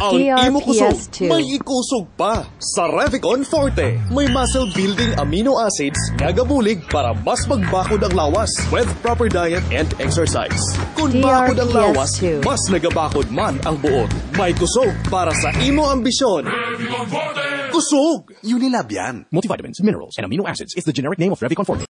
Ang imo kusog, DRPS may ikusog pa sa Revicon Forte. May muscle-building amino acids nga gabulig para mas magbakod ang lawas with proper diet and exercise. Kung bakod ang lawas, mas nagabakod man ang buot. May kusog para sa imo ambisyon. Kusog! Unilab yan. Multivitamins, minerals, and amino acids is the generic name of Revicon Forte.